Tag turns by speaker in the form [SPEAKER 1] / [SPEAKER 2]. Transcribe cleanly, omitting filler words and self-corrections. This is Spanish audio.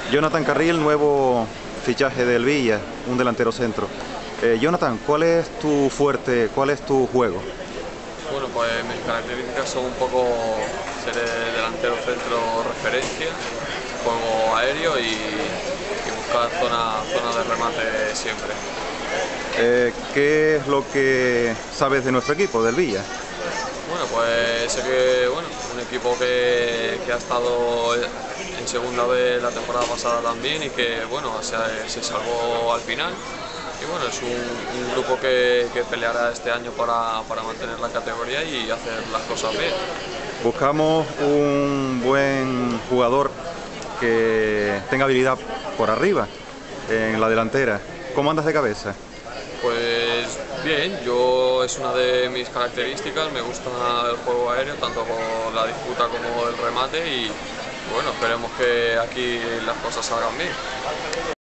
[SPEAKER 1] Jonathan Carril, nuevo fichaje del Villa, un delantero centro. Jonathan, ¿cuál es tu fuerte, cuál es tu juego?
[SPEAKER 2] Bueno, pues mis características son un poco ser el delantero centro referencia, juego aéreo y buscar zona de remate siempre.
[SPEAKER 1] ¿Qué es lo que sabes de nuestro equipo, del Villa?
[SPEAKER 2] Bueno, pues sé que un equipo que ha estado en segunda vez la temporada pasada también y que se salvó al final. Y bueno, es un grupo que peleará este año para mantener la categoría y hacer las cosas bien.
[SPEAKER 1] Buscamos un buen jugador que tenga habilidad por arriba, en la delantera. ¿Cómo andas de cabeza?
[SPEAKER 2] Pues bien, es una de mis características, me gusta el juego aéreo, tanto con la disputa como el remate y bueno, esperemos que aquí las cosas salgan bien.